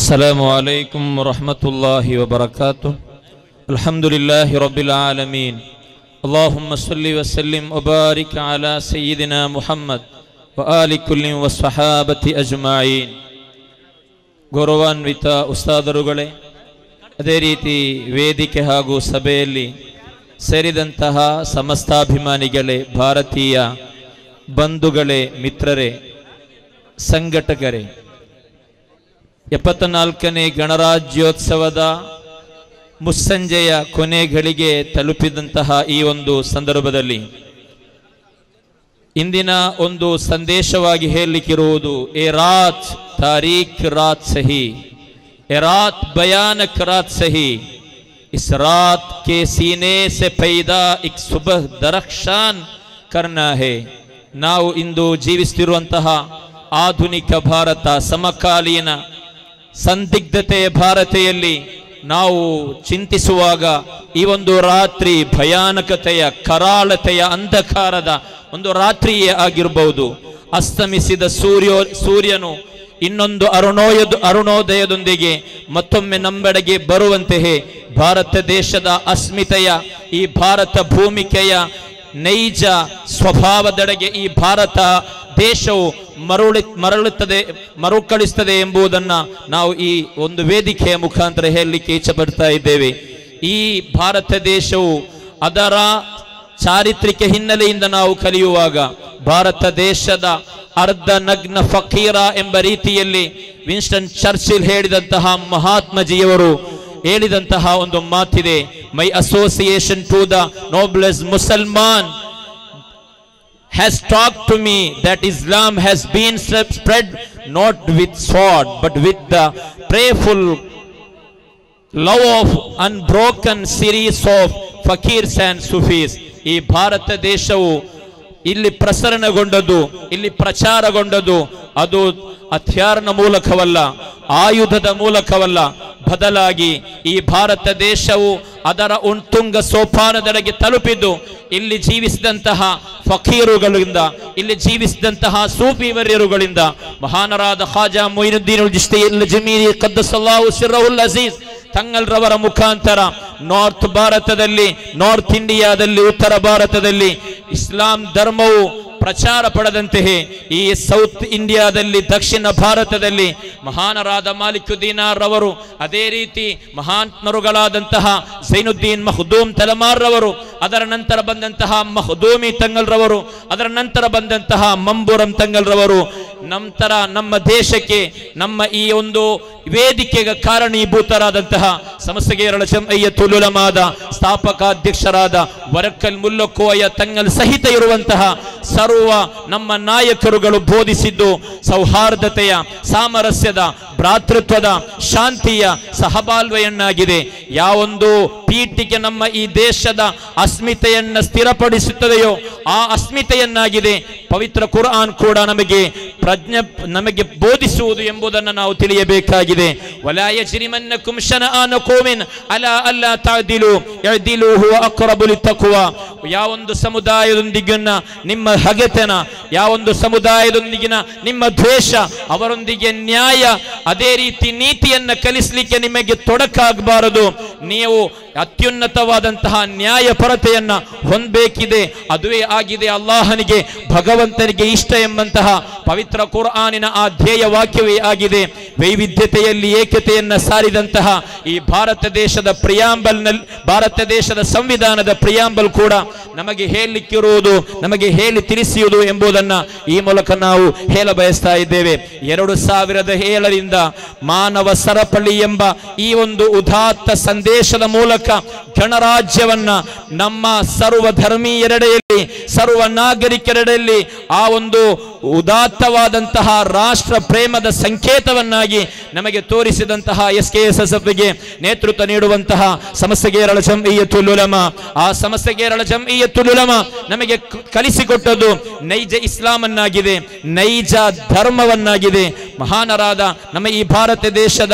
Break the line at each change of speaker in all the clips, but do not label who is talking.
السلام عليكم ورحمة الله وبركاته. الحمد لله رب العالمين. اللهم صل وسلم وبارك على سيدنا محمد وآل كل والصحابة أجمعين. ಗೌರವಾನ್ವಿತ ಉಸ್ತಾದರುಗಳೇ, ಅದೇ ರೀತಿ ವೇದಿಕೆ ಹಾಗೂ ಸಭೆಯಲ್ಲಿ ಸೇರಿದಂತಹ ಸಮಸ್ತಾಭಿಮಾನಿಗಳೇ, ಭಾರತೀಯ ಬಂಧುಗಳೇ, ಮಿತ್ರರೇ, ಸಂಘಟಕರೇ, 74ನೇ ಗಣರಾಜ್ಯೋತ್ಸವದ ಮುಸ್ಸಂಜೆಯ ಕೊನೆಗಳಿಗೆ ತಲುಪಿದಂತಹ ಈ ಒಂದು ಸಂದರ್ಭದಲ್ಲಿ ಇಂದಿನ ಒಂದು ಸಂದೇಶವಾಗಿ ಹೇಳಲಿಕ್ಕಿರುವುದು, ಎ ರಾತ್ ತಾರೀಖ್ ರಾತ್ ಸಹಿ, ಎ ರಾತ್ ಭಯಾನಕ್ ರಾತ್ ಸಹಿ, ಇಸ್ ರಾತ್ ಕೆ ಸೀನೆ ಸೆ ಪೈದಾ ಇಕ್ ಸುಬಹ್ ದರಕ್ಷಾನ್ ಕರ್ನಾ ಹೇ. ನಾವು ಇಂದು ಜೀವಿಸುತ್ತಿರುವಂತಹ ಆಧುನಿಕ ಭಾರತ, ಸಮಕಾಲೀನ ಸಂದಿಗ್ಧತೆಯ ಭಾರತೆಯಲ್ಲಿ ನಾವು ಚಿಂತಿಸುವಾಗ ಈ ಒಂದು ರಾತ್ರಿ ಭಯಾನಕತೆಯ, ಕರಾಳತೆಯ, ಅಂಧಕಾರದ ಒಂದು ರಾತ್ರಿಯೇ ಆಗಿರಬಹುದು. ಅಸ್ತಮಿಸಿದ ಸೂರ್ಯನು ಇನ್ನೊಂದು ಅರುಣೋದಯದೊಂದಿಗೆ ಮತ್ತೊಮ್ಮೆ ನಮ್ಮೆಡೆಗೆ ಬರುವಂತೆಯೇ ಭಾರತ ದೇಶದ ಅಸ್ಮಿತೆಯ, ಈ ಭಾರತ ಭೂಮಿಕೆಯ ನೈಜ ಸ್ವಭಾವದೆಡೆಗೆ ಈ ಭಾರತ ದೇಶವು ಮರುಕಳಿಸ್ತದೆ ಎಂಬುದನ್ನು ನಾವು ಈ ಒಂದು ವೇದಿಕೆಯ ಮುಖಾಂತರ ಹೇಳಲಿಕ್ಕೆ ಇಚ್ಛೆ ಪಡ್ತಾ ಇದ್ದೇವೆ. ಈ ಭಾರತ ದೇಶವು ಅದರ ಚಾರಿತ್ರಿಕ ಹಿನ್ನೆಲೆಯಿಂದ ನಾವು ಕಲಿಯುವಾಗ ಭಾರತ ದೇಶದ ಅರ್ಧ ನಗ್ನ ಫಕೀರ ಎಂಬ ರೀತಿಯಲ್ಲಿ ವಿನ್ಸ್ಟನ್ ಚರ್ಚಿಲ್ ಹೇಳಿದಂತಹ ಮಹಾತ್ಮಜಿಯವರು ಹೇಳಿದಂತಹ ಒಂದು ಮಾತಿದೆ, my association to the noblest Musalman has talked to me that Islam has been spread not with sword but with the prayerful love of unbroken series of fakirs and sufis. ಈ ಭಾರತ ದೇಶವು ಇಲ್ಲಿ ಪ್ರಸರಣಗೊಂಡದ್ದು, ಇಲ್ಲಿ ಪ್ರಚಾರಗೊಂಡದ್ದು ಅದು ಹತ್ಯಾರನ ಮೂಲಕವಲ್ಲ, ಆಯುಧದ ಮೂಲಕವಲ್ಲ, ಬದಲಾಗಿ ಈ ಭಾರತ ದೇಶವು ಅದರ ಉತ್ತುಂಗ ಸೋಪಾನದೆಡೆಗೆ ತಲುಪಿದ್ದು ಇಲ್ಲಿ ಜೀವಿಸಿದಂತಹ ಫಕೀರುಗಳಿಂದ, ಇಲ್ಲಿ ಜೀವಿಸಿದಂತಹ ಸೂಫಿ ವರ್ಯರುಗಳಿಂದ, ಮಹಾನರಾದ ಖಾಜಾ ಮೊಯಿನುದ್ದೀನ್ ಚಿಶ್ತಿ ಅಲ್-ಜಮೀಲಿ ಖದ್ದಸಲ್ಲಾಹು ಸಿರ್ರಹುಲ್ ಅಜೀಜ್ ತಂಗಲ್ರವರ ಮುಖಾಂತರ ನಾರ್ತ್ ಭಾರತದಲ್ಲಿ, ನಾರ್ತ್ ಇಂಡಿಯಾದಲ್ಲಿ, ಉತ್ತರ ಭಾರತದಲ್ಲಿ ಇಸ್ಲಾಂ ಧರ್ಮವು ಪ್ರಚಾರ ಪಡೆದಂತೆಯೇ ಈ ಸೌತ್ ಇಂಡಿಯಾದಲ್ಲಿ, ದಕ್ಷಿಣ ಭಾರತದಲ್ಲಿ ಮಹಾನರಾದ ಮಾಲಿಕುದ್ದೀನಾರ್ ರವರು, ಅದೇ ರೀತಿ ಮಹಾತ್ಮರುಗಳಾದಂತಹ ಝೈನುದ್ದೀನ್ ಮಖ್ದೂಮ್ ತಲಮಾರ್ ರವರು, ಅದರ ನಂತರ ಬಂದಂತಹ ಮಖ್ದೂಮಿ ತಂಗಲ್ ರವರು, ಅದರ ನಂತರ ಬಂದಂತಹ ಮಂಬೂರಂ ತಂಗಲ್ ರವರು, ನಂತರ ನಮ್ಮ ದೇಶಕ್ಕೆ, ನಮ್ಮ ಈ ಒಂದು ವೇದಿಕೆಗೆ ಕಾರಣೀಭೂತರಾದಂತಹ ಸಮಸ್ಯೆಗೇರಳ ಜಮ್ಇಯ್ಯತುಲ್ ಉಲಮಾದ ಸ್ಥಾಪಕಾಧ್ಯಕ್ಷರಾದ ವರಕಲ್ ಮುಲ್ಲಕೋಯ ತಂಗಲ್ ಸಹಿತ ಇರುವಂತಹ ಸರ್ವ ನಮ್ಮ ನಾಯಕರುಗಳು ಬೋಧಿಸಿದ್ದು ಸೌಹಾರ್ದತೆಯ, ಸಾಮರಸ್ಯದ, ಭ್ರಾತೃತ್ವದ, ಶಾಂತಿಯ ಸಹಬಾಳ್ವೆಯನ್ನಾಗಿದೆ. ಯಾವೊಂದು ಪೀಠಿಕೆ ನಮ್ಮ ಈ ದೇಶದ ಅಸ್ಮಿತೆಯನ್ನ ಸ್ಥಿರಪಡಿಸುತ್ತದೆಯೋ ಆ ಅಸ್ಮಿತೆಯನ್ನಾಗಿದೆ ಪವಿತ್ರ ಕುರ್ಆನ್ ಕೂಡ ನಮಗೆ ಬೋಧಿಸುವುದು ಎಂಬುದನ್ನು ನಾವು ತಿಳಿಯಬೇಕಾಗಿದೆ. ವಲಾ ಯಜ್ರಿಮನ್ನಕುಂ ಶನಆನ ಕೌಮಿನ್ ಅಲಾ ಅಲ್ಲಾ ತಅದಿಲು ಯಅದಿಲು ಹುವ ಅಕ್ರಬು ಲಿತ್ತಕ್ವಾ. ಯಾವೊಂದು ಸಮುದಾಯದೊಂದಿಗಿನ ನಿಮ್ಮ ಹಗೆತನ, ಯಾವೊಂದು ಸಮುದಾಯದೊಂದಿಗಿನ ನಿಮ್ಮ ದ್ವೇಷ, ಅವರೊಂದಿಗೆ ನ್ಯಾಯ, ಅದೇ ರೀತಿ ನೀತಿಯನ್ನ ಕಲಿಸಲಿಕ್ಕೆ ನಿಮಗೆ ತೊಡಕಾಗಬಾರದು. ನೀವು ಅತ್ಯುನ್ನತವಾದಂತಹ ನ್ಯಾಯಪರತೆಯನ್ನ ಹೊಂದಬೇಕಿದೆ. ಅದುವೇ ಆಗಿದೆ ಅಲ್ಲಾಹನಿಗೆ, ಭಗವಂತನಿಗೆ ಇಷ್ಟ ಎಂಬಂತಹ ಪವಿತ್ರ ಕುರ್ಆನಿನ ಆ ಧ್ಯೇಯ ವಾಕ್ಯವೇ ಆಗಿದೆ. ವೈವಿಧ್ಯತೆಯಲ್ಲಿ ಏಕತೆಯನ್ನ ಸಾರಿದಂತಹ ಈ ಭಾರತ ದೇಶದ ಪ್ರಿಯಾಂಬಲ್ನಲ್ಲಿ, ಭಾರತ ದೇಶದ ಸಂವಿಧಾನದ ಪ್ರಿಯಾಂಬಲ್ ಕೂಡ ನಮಗೆ ಹೇಳಲಿಕ್ಕಿರುವುದು, ನಮಗೆ ಹೇಳಿ ತಿಳಿಸುವುದು ಎಂಬುದನ್ನ ಈ ಮೂಲಕ ನಾವು ಹೇಳ ಬಯಸ್ತಾ ಇದ್ದೇವೆ. 2007ರಿಂದ ಮಾನವ ಸರಪಳಿ ಎಂಬ ಈ ಒಂದು ಉದಾತ್ತ ಸಂದೇಶದ ಮೂಲಕ ಗಣರಾಜ್ಯವನ್ನ ನಮ್ಮ ಸರ್ವ ಧರ್ಮೀಯರೆಡೆಯಲ್ಲಿ, ಸರ್ವ ನಾಗರಿಕರೆಡೆಯಲ್ಲಿ ಆ ಒಂದು ಉದಾತ್ತವಾದಂತಹ ರಾಷ್ಟ್ರ ಪ್ರೇಮದ ಸಂಕೇತವನ್ನಾಗಿ ನಮಗೆ ತೋರಿಸಿದಂತಹ SKSSFಗೆ ನೇತೃತ್ವ ನೀಡುವಂತಹ ಸಮಸ್ಯೆಗೇರಳ ಜಮ್ಇಯ್ಯತುಲ್ ಉಲಮಾ, ಆ ಸಮಸ್ಯೆಗೇರಳ ಜಮ್ಇಯ್ಯತುಲ್ ಉಲಮಾ ನಮಗೆ ಕಲಿಸಿಕೊಟ್ಟದ್ದು ನೈಜ ಇಸ್ಲಾಮನ್ನಾಗಿದೆ, ನೈಜ ಧರ್ಮವನ್ನಾಗಿದೆ. ಮಹಾನರಾದ ನಮ್ಮ ಈ ಭಾರತ ದೇಶದ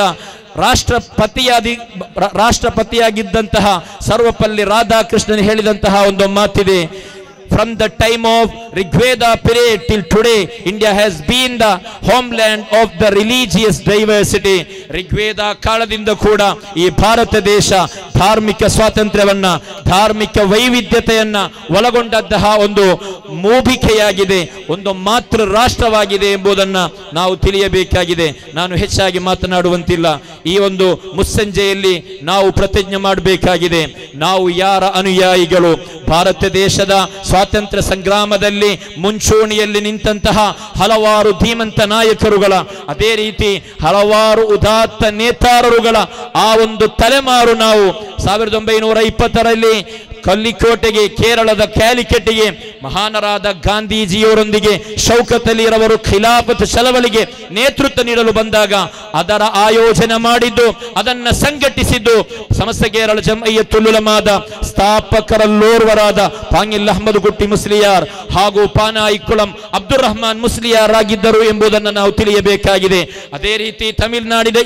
ರಾಷ್ಟ್ರಪತಿಯಾಗಿದ್ದಂತಹ ಸರ್ವಪಲ್ಲಿ ರಾಧಾಕೃಷ್ಣನ್ ಹೇಳಿದಂತಹ ಒಂದು ಮಾತಿದೆ, from the time of Rigveda period till today, India has been the homeland of the religious diversity. Rigveda ಕಾಲದಿಂದ ಕೂಡ ಈ ಭಾರತ ದೇಶ ಧಾರ್ಮಿಕ ಸ್ವಾತಂತ್ರ್ಯವನ್ನ, ಧಾರ್ಮಿಕ ವೈವಿಧ್ಯತೆಯನ್ನ ಒಳಗೊಂಡಂತಹ ಒಂದು ಮೂಬಿಕೆಯಾಗಿದೆ, ಒಂದು ಮಾತೃ ರಾಷ್ಟ್ರವಾಗಿದೆ ಎಂಬುದನ್ನ ನಾವು ತಿಳಿಯಬೇಕಾಗಿದೆ. ನಾನು ಹೆಚ್ಚಾಗಿ ಮಾತನಾಡುವಂತಿಲ್ಲ. ಈ ಒಂದು ಮುಸ್ಸಂಜೆಯಲ್ಲಿ ನಾವು ಪ್ರತಿಜ್ಞೆ ಮಾಡಬೇಕಾಗಿದೆ. ನಾವು ಯಾರ ಅನುಯಾಯಿಗಳು? ಭಾರತ ದೇಶದ ಸ್ವಾತಂತ್ರ್ಯ ಸಂಗ್ರಾಮದಲ್ಲಿ ಮುಂಚೂಣಿಯಲ್ಲಿ ನಿಂತಹ ಹಲವಾರು ಧೀಮಂತ ನಾಯಕರುಗಳ, ಅದೇ ರೀತಿ ಹಲವಾರು ಉದಾತ್ತ ನೇತಾರರುಗಳ ಆ ಒಂದು ತಲೆಮಾರು ನಾವು 1920ರಲ್ಲಿ ಕಲ್ಲಿಕೋಟೆಗೆ, ಕೇರಳದ ಕ್ಯಾಲಿಕಟ್ಗೆ ಮಹಾನರಾದ ಗಾಂಧೀಜಿಯವರೊಂದಿಗೆ ಶೌಕತ್ ಅಲಿರವರು ಖಿಲಾಫತ್ ಚಳವಳಿಗೆ ನೇತೃತ್ವ ನೀಡಲು ಬಂದಾಗ ಅದರ ಆಯೋಜನೆ ಮಾಡಿದ್ದು, ಅದನ್ನು ಸಂಘಟಿಸಿದ್ದು ಸಮಸ್ತ ಕೇರಳ ಜಮಯಿಯತುಲ್ ಉಲಮಾದ ಸ್ಥಾಪಕರಲ್ಲೋರ್ವರಾದ ಪಾಂಗಿಲ್ ಅಹಮದ್ ಗುಟ್ಟಿ ಮುಸ್ಲಿಯಾರ್ ಹಾಗೂ ಪಾನಾಯಿಕುಳಂ ಅಬ್ದುಲ್ ರಹಮಾನ್ ಮುಸ್ಲಿಯಾರ್ ಆಗಿದ್ದರು ಎಂಬುದನ್ನು ನಾವು ತಿಳಿಯಬೇಕಾಗಿದೆ. ಅದೇ ರೀತಿ ತಮಿಳುನಾಡಿನ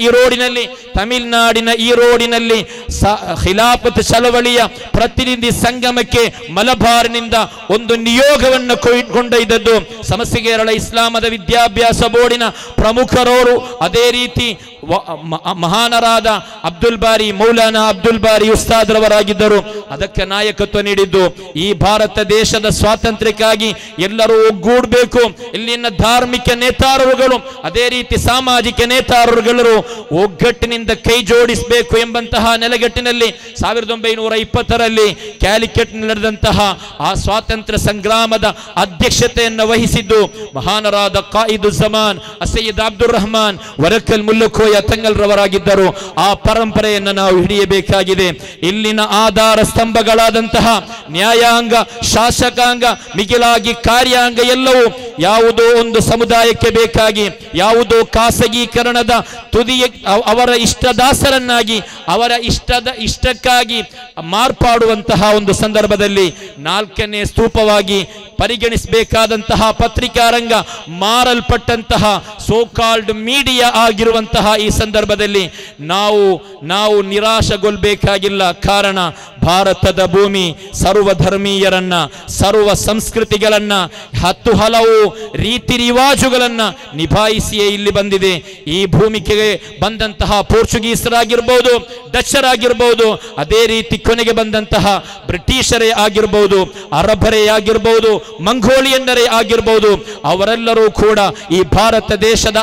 ಈರೋಡಿನಲ್ಲಿ ಖಿಲಾಫತ್ ಚಳವಳಿಯ ಪ್ರತಿನಿಧಿ ಸಂಗಮಕ್ಕೆ ಮಲಬಾರ್ನಿಂದ ಒಂದು ನಿಯೋಗವನ್ನು ಕೊಂಡೊಯ್ದದ್ದು ಸಮಸ್ತ ಕೇರಳ ಇಸ್ಲಾಮದ ವಿದ್ಯಾಭ್ಯಾಸ ಬೋರ್ಡಿನ ಪ್ರಮುಖರವರು. ಅದೇ ರೀತಿ ಮಹಾನರಾದ ಮೌಲಾನಾ ಅಬ್ದುಲ್ ಬಾರಿ ಉಸ್ತಾದ್ರವರಾಗಿದ್ದರು. ಅದಕ್ಕೆ ನಾಯಕತ್ವ ನೀಡಿದ್ದು ಈ ಭಾರತ ದೇಶದ ಸ್ವಾತಂತ್ರ್ಯಕ್ಕಾಗಿ ಎಲ್ಲರೂ ಒಗ್ಗೂಡಬೇಕು. ಇಲ್ಲಿನ ಧಾರ್ಮಿಕ ನೇತಾರರುಗಳು, ಅದೇ ರೀತಿ ಸಾಮಾಜಿಕ ನೇತಾರರುಗಳು ಒಗ್ಗಟ್ಟಿನಿಂದ ಕೈ ಜೋಡಿಸಬೇಕು ಎಂಬಂತಹ ನೆಲೆಗಟ್ಟಿನಲ್ಲಿ 1920ರಲ್ಲಿ ಕ್ಯಾಲಿಕಟ್ ನಡೆದಂತಹ ಆ ಸ್ವಾತಂತ್ರ್ಯ ಸಂಗ್ರಾಮದ ಅಧ್ಯಕ್ಷತೆಯನ್ನು ವಹಿಸಿದ್ದು ಮಹಾನರಾದ ಕಾಯಿದುಜ್ಜಮಾನ್ ಸಯ್ಯದ್ ಅಬ್ದುಲ್ ರಹಮಾನ್ ವರಕಲ್ ಮುಲ್ಲಕೋಯ ತಂಗಲ್ರವರಾಗಿದ್ದರು. ಆ ಪರಂಪರೆಯನ್ನು ನಾವು ಹಿಡಿಯಬೇಕಾಗಿದೆ. ಇಲ್ಲಿನ ಆಧಾರ ಸ್ತಂಭಗಳಾದಂತಹ ನ್ಯಾಯಾಂಗ, ಶಾಸಕಾಂಗ, ಮಿಗಿಲಾಗಿ ಕಾರ್ಯಾಂಗ ಎಲ್ಲವೂ ಯಾವುದೋ ಒಂದು ಸಮುದಾಯಕ್ಕೆ ಬೇಕಾಗಿ, ಯಾವುದೋ ಖಾಸಗೀಕರಣದ ತುದಿಯ ಅವರ ಇಷ್ಟದಾಸರನ್ನಾಗಿ, ಅವರ ಇಷ್ಟಕ್ಕಾಗಿ ಮಾರ್ಪಾಡುವಂತಹ ಒಂದು ಸಂದರ್ಭದಲ್ಲಿ 4ನೇ ಸ್ತೂಪವಾಗಿ ಪರಿಗಣಿಸಬೇಕಾದಂತಹ ಪತ್ರಿಕಾರಂಗ ಮಾರಲ್ಪಟ್ಟಂತಹ ಸೋಕಾಲ್ಡ್ ಮೀಡಿಯಾ ಆಗಿರುವಂತಹ ಈ ಸಂದರ್ಭದಲ್ಲಿ ನಾವು ನಿರಾಶೆಗೊಳ್ಳಬೇಕಾಗಿಲ್ಲ. ಕಾರಣ ಭಾರತದ ಭೂಮಿ ಸರ್ವಧರ್ಮೀಯರನ್ನ, ಸರ್ವ ಸಂಸ್ಕೃತಿಗಳನ್ನ, ಹಲವು ರೀತಿ ರಿವಾಜುಗಳನ್ನ ನಿಭಾಯಿಸಿಯೇ ಇಲ್ಲಿ ಬಂದಿದೆ. ಈ ಭೂಮಿಗೆ ಬಂದಂತಹ ಪೋರ್ಚುಗೀಸರಾಗಿರ್ಬೋದು, ಡಚ್ಚರಾಗಿರ್ಬೋದು, ಅದೇ ರೀತಿ ಕೊನೆಗೆ ಬಂದಂತಹ ಬ್ರಿಟಿಷರೇ ಆಗಿರ್ಬೋದು, ಅರಬರೇ ಆಗಿರ್ಬೋದು, ಮಂಗೋಲಿಯನ್ನರೇ ಆಗಿರ್ಬೋದು, ಅವರೆಲ್ಲರೂ ಕೂಡ ಈ ಭಾರತ ದೇಶದ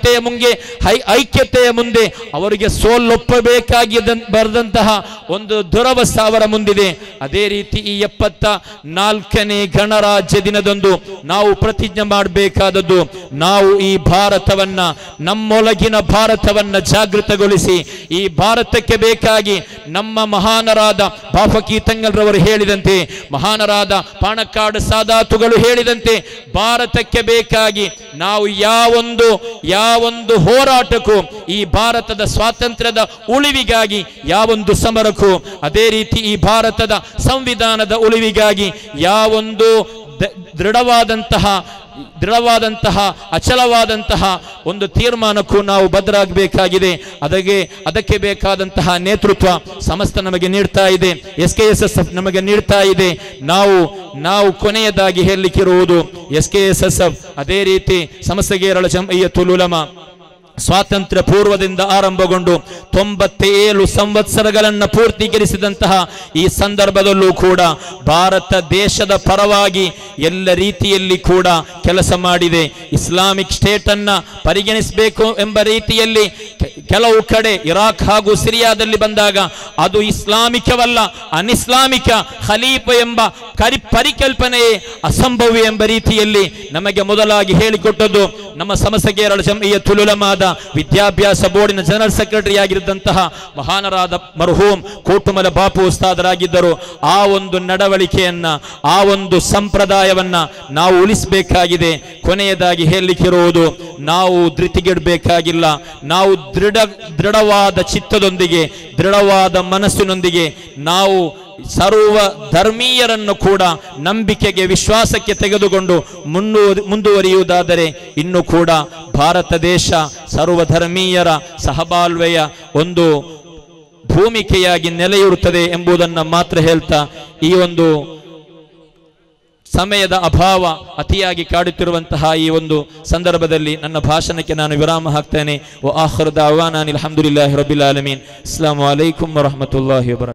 ಐಕ್ಯತೆಯ ಮುಂದೆ ಅವರಿಗೆ ಸೋಲೊಪ್ಪಬೇಕಾಗಿ ಬರೆದಂತಹ ಒಂದು ದುರವಸ್ಥೆ ಅವರ ಮುಂದಿದೆ. ಅದೇ ರೀತಿ ಈ 74ನೇ ಗಣರಾಜ್ಯ ದಿನದಂದು ನಾವು ಪ್ರತಿಜ್ಞೆ ಮಾಡಬೇಕಾದದ್ದು, ನಾವು ಈ ಭಾರತವನ್ನ, ನಮ್ಮೊಳಗಿನ ಭಾರತವನ್ನ ಜಾಗೃತಗೊಳಿಸಿ, ಈ ಭಾರತಕ್ಕೆ ಬೇಕಾಗಿ ನಮ್ಮ ಮಹಾನರಾದ ಬಾಫಕಿ ತಂಗಲ್ರವರು ಹೇಳಿದಂತೆ, ಮಹಾನರಾದ ಪಾಣಕ್ಕಾಡು ಸಾದಾತುಗಳು ಹೇಳಿದಂತೆ, ಭಾರತಕ್ಕೆ ಬೇಕಾಗಿ ನಾವು ಯಾವೊಂದು ಹೋರಾಟಕ್ಕೂ, ಈ ಭಾರತದ ಸ್ವಾತಂತ್ರ್ಯದ ಉಳಿವಿಗಾಗಿ ಯಾವೊಂದು ಸಮರಕ್ಕೂ, ಅದೇ ರೀತಿ ಈ ಭಾರತದ ಸಂವಿಧಾನದ ಉಳಿವಿಗಾಗಿ ಯಾವೊಂದು ದೃಢವಾದಂತಹ ಅಚಲವಾದಂತಹ ಒಂದು ತೀರ್ಮಾನಕ್ಕೂ ನಾವು ಬದ್ಧರಾಗಬೇಕಾಗಿದೆ. ಅದಕ್ಕೆ ಬೇಕಾದಂತಹ ನೇತೃತ್ವ ಸಮಸ್ತ ನಮಗೆ ನೀಡ್ತಾ ಇದೆ, SKSSF ನಮಗೆ ನೀಡ್ತಾ ಇದೆ. ನಾವು ಕೊನೆಯದಾಗಿ ಹೇಳಲಿಕ್ಕಿರುವುದು SKSSF, ಅದೇ ರೀತಿ ಸಮಸ್ತ ಕೇರಳ ಜಮಯಿಯತುಲ್ ಉಲಮಾ ಸ್ವಾತಂತ್ರ್ಯ ಪೂರ್ವದಿಂದ ಆರಂಭಗೊಂಡು 97 ಸಂವತ್ಸರಗಳನ್ನು ಪೂರ್ತೀಕರಿಸಿದಂತಹ ಈ ಸಂದರ್ಭದಲ್ಲೂ ಕೂಡ ಭಾರತ ದೇಶದ ಪರವಾಗಿ ಎಲ್ಲ ರೀತಿಯಲ್ಲಿ ಕೂಡ ಕೆಲಸ ಮಾಡಿದೆ. ಇಸ್ಲಾಮಿಕ್ ಸ್ಟೇಟ್ ಅನ್ನ ಪರಿಗಣಿಸಬೇಕು ಎಂಬ ರೀತಿಯಲ್ಲಿ ಕೆಲವು ಕಡೆ ಇರಾಕ್ ಹಾಗೂ ಸಿರಿಯಾದಲ್ಲಿ ಬಂದಾಗ ಅದು ಇಸ್ಲಾಮಿಕವಲ್ಲ, ಅನಿಸ್ಲಾಮಿಕ ಖಲೀಫ ಎಂಬ ಪರಿಕಲ್ಪನೆಯೇ ಅಸಂಭವ್ಯ ಎಂಬ ರೀತಿಯಲ್ಲಿ ನಮಗೆ ಮೊದಲಾಗಿ ಹೇಳಿಕೊಟ್ಟದ್ದು ನಮ್ಮ ಸಮಸ್ತ ಕೇರಳ ಜಮಯಿಯತುಲ್ ಉಲಮಾದ ವಿದ್ಯಾಭ್ಯಾಸ ಬೋರ್ಡಿನ ಜನರಲ್ ಸೆಕ್ರೆಟರಿ ಆಗಿದ್ದಂತಹ ಮಹಾನರಾದ ಮರ್ಹೂಮ್ ಕೋಟುಮಲ ಬಾಪು ಉಸ್ತಾದರಾಗಿದ್ದರು. ಆ ಒಂದು ನಡವಳಿಕೆಯನ್ನ, ಆ ಒಂದು ಸಂಪ್ರದಾಯವನ್ನ ನಾವು ಉಳಿಸಬೇಕಾಗಿದೆ. ಕೊನೆಯದಾಗಿ ಹೇಳಲಿಕ್ಕಿರುವುದು, ನಾವು ಧೃತಿಗೆಡಬೇಕಾಗಿಲ್ಲ. ನಾವು ದೃಢವಾದ ಚಿತ್ತದೊಂದಿಗೆ, ದೃಢವಾದ ಮನಸ್ಸಿನೊಂದಿಗೆ ನಾವು ಸರ್ವ ಧರ್ಮೀಯರನ್ನು ಕೂಡ ನಂಬಿಕೆಗೆ, ವಿಶ್ವಾಸಕ್ಕೆ ತೆಗೆದುಕೊಂಡು ಮುಂದುವರಿಯುವುದಾದರೆ ಇನ್ನು ಕೂಡ ಭಾರತ ದೇಶ ಸರ್ವಧರ್ಮೀಯರ ಸಹಬಾಳ್ವೆಯ ಒಂದು ಭೂಮಿಕೆಯಾಗಿ ನೆಲೆಯೂರುತ್ತದೆ ಎಂಬುದನ್ನು ಮಾತ್ರ ಹೇಳ್ತಾ ಈ ಒಂದು ಸಮಯದ ಅಭಾವ ಅತಿಯಾಗಿ ಕಾಡುತ್ತಿರುವಂತಹ ಈ ಒಂದು ಸಂದರ್ಭದಲ್ಲಿ ನನ್ನ ಭಾಷಣಕ್ಕೆ ನಾನು ವಿರಾಮ ಹಾಕ್ತೇನೆ. ವ ಆಖಿರು ದಅವಾನಾ ಅಲ್ಹಮ್ದುಲಿಲ್ಲಾಹಿ ರಬ್ಬಿಲ್ ಆಲಮೀನ್. ಅಸ್ಸಲಾಮು ಅಲೈಕುಂ ವ ರಹಮತುಲ್ಲಾಹಿ ವ ಬರಕಾತುಹು.